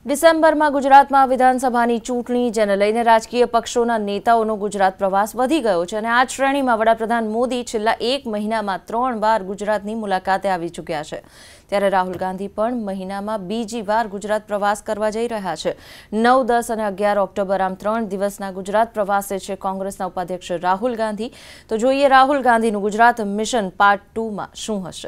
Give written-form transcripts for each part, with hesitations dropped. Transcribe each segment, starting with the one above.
ડિસેમ્બરમાં ગુજરાતમાં વિધાનસભાની ચૂંટણી જેને લઈને રાજકીય પક્ષોના નેતાઓનો ગુજરાત પ્રવાસ વધી ગયો છે અને આ શ્રેણીમાં વડાપ્રધાન મોદી છેલ્લા એક મહિનામાં 3 વાર ગુજરાતની મુલાકાતે આવી ચૂક્યા છે। ત્યારે રાહુલ ગાંધી પણ મહિનામાં બીજી વાર ગુજરાત પ્રવાસ કરવા જઈ રહ્યા છે। 9, 10 અને 11 ઓક્ટોબર આમ 3 દિવસના ગુજરાત પ્રવાસે છે કોંગ્રેસના ઉપાધ્યક્ષ રાહુલ ગાંધી। તો જોઈએ રાહુલ ગાંધીનું ગુજરાત મિશન પાર્ટ 2માં શું હશે।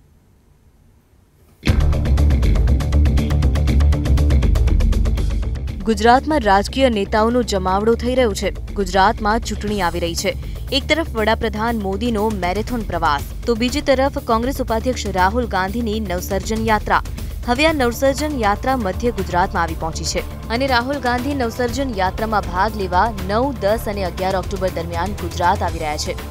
ગુજરાતમાં રાજકીય નેતાઓનો જમાવડો થઈ રહ્યો છે। ગુજરાતમાં ચૂંટણી આવી રહી છે। એક તરફ વડાપ્રધાન મોદીનો મેરેથોન પ્રવાસ તો બીજી તરફ કોંગ્રેસ ઉપાધ્યક્ષ રાહુલ ગાંધીની નવસર્જન યાત્રા। હવે આ નવસર્જન યાત્રા મધ્ય ગુજરાતમાં આવી પહોંચી છે અને રાહુલ ગાંધી નવસર્જન યાત્રામાં ભાગ લેવા 9, 10 અને 11 ઓક્ટોબર દરમિયાન ગુજરાત આવી રહ્યા છે।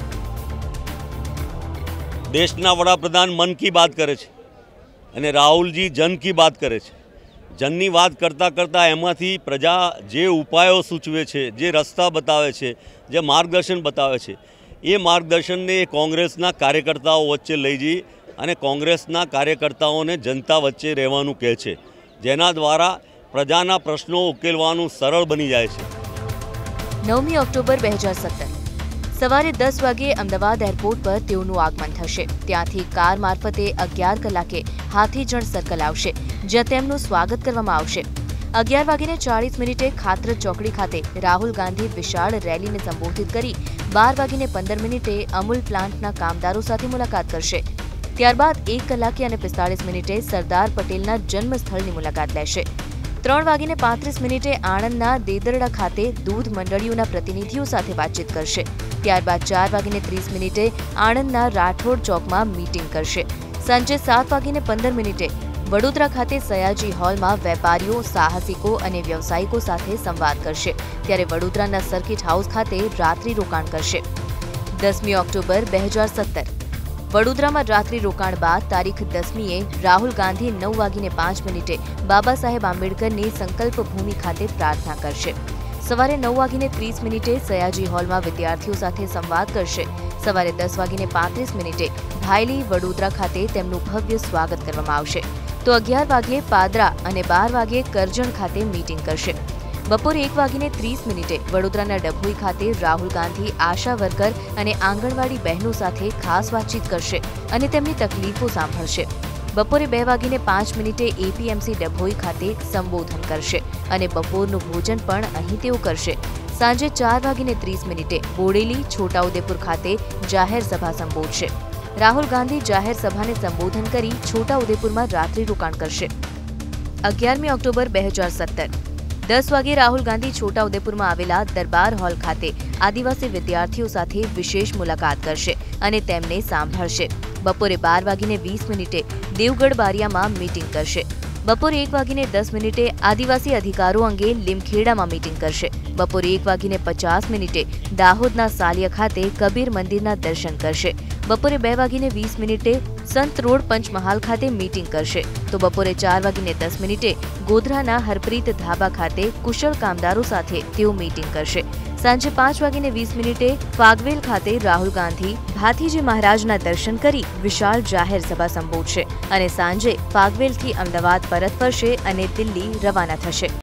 દેશના વડાપ્રધાન મન કી બાત કરે છે અને રાહુલજી જન કી બાત કરે છે। જનની વાત કરતાં કરતાં એમાંથી પ્રજા જે ઉપાયો સૂચવે છે, જે રસ્તા બતાવે છે, જે માર્ગદર્શન બતાવે છે, એ માર્ગદર્શનને કોંગ્રેસના કાર્યકર્તાઓ વચ્ચે લઈ જઈ અને કોંગ્રેસના કાર્યકર્તાઓને જનતા વચ્ચે રહેવાનું કહે છે, જેના દ્વારા પ્રજાના પ્રશ્નો ઉકેલવાનું સરળ બની જાય છે। 9મી ઓક્ટોબર 2017 સવારે 10 વાગે અમદાવાદ એરપોર્ટ પર તેઓનું આગમન થશે। ત્યાંથી કાર મારફતે 11 કલાકે હાથીજણ સર્કલ આવશે, જ્યાં તેમનું સ્વાગત કરવામાં આવશે। 11:40 ખાતરજ ચોકડી ખાતે રાહુલ ગાંધી વિશાળ રેલીને સંબોધિત કરી 12:15 અમૂલ પ્લાન્ટના કામદારો સાથે મુલાકાત કરશે। ત્યારબાદ 1 કલાકે અને 45 સરદાર પટેલના જન્મસ્થળની મુલાકાત લેશે। 3:35 આણંદના દેદરડા ખાતે દૂધ મંડળીઓના પ્રતિનિધિઓ સાથે વાતચીત કરશે। ત્યારબાદ 4:30 આણંદના રાઠોડ ચોકમાં મીટિંગ કરશે। સાંજે 7:15 વડોદરા ખાતે સયાજી હોલમાં વેપારીઓ, સાહસિકો અને વ્યવસાયિકો સાથે સંવાદ કરશે। ત્યારે વડોદરાના સર્કિટ હાઉસ ખાતે રાત્રિ રોકાણ કરશે। 10મી ઓક્ટોબર 2017 વડોદરામાં રાત્રિ રોકાણ બાદ તારીખ 10મીએ રાહુલ ગાંધી 9:05 બાબા સાહેબ આંબેડકરની સંકલ્પ ભૂમિ ખાતે પ્રાર્થના કરશે। સવારે 9:30 સયાજી હોલમાં વિદ્યાર્થીઓ સાથે સંવાદ કરશે। સવારે 10:35 ભાયલી વડોદરા ખાતે તેમનું ભવ્ય સ્વાગત કરવામાં આવશે। તો 11 વાગે પાદરા અને 12 વાગે કરજણ ખાતે મીટિંગ કરશે। બપોરે 1:30 વડોદરાના ડભોઈ ખાતે રાહુલ ગાંધી આશા વર્કર અને આંગણવાડી બહેનો સાથે ખાસ વાતચીત કરશે અને તેમની તકલીફો સાંભળશે। બપોરે 2:05 એપીએમસી ડભોઈ ખાતે સંબોધન કરશે અને બપોરનું ભોજન પણ અહીં તેઓ કરશે। સાંજે 4:30 બોડેલી, છોટાઉદેપુર ખાતે જાહેર સભા સંબોધશે। રાહુલ ગાંધી જાહેર સભાને સંબોધન કરી છોટાઉદેપુરમાં રાત્રિ રોકાણ કરશે। 11મી ઓક્ટોબર 2017 10 વાગે રાહુલ ગાંધી છોટાઉદેપુરમાં આવેલા દરબાર હોલ ખાતે આદિવાસી વિદ્યાર્થીઓ સાથે વિશેષ મુલાકાત કરશે અને તેમને સાંભળશે। બપોરે 12:20 દેવગઢ બારિયામાં મીટિંગ કરશે। બપોરે 1:10 આદિવાસી અધિકારો અંગે લીમખેડામાં મીટિંગ કરશે। બપોરે 1:50 દાહોદના સાલિયા ખાતે કબીર મંદિરના દર્શન કરશે। બપોરે 2:20 સંત રોડ પંચમહાલ ખાતે મીટિંગ કરશે। તો બપોરે 4:10 ગોધરાના હરપ્રીત ધાબા ખાતે કુશળ કામદારો સાથે તેઓ મીટિંગ કરશે। સાંજે 5:20 ફાગવેલ ખાતે રાહુલ ગાંધી ભાથીજી મહારાજના દર્શન કરી વિશાળ જાહેર સભા સંબોધશે અને સાંજે ફાગવેલથી અમદાવાદ પરત ફરશે અને દિલ્હી રવાના થશે।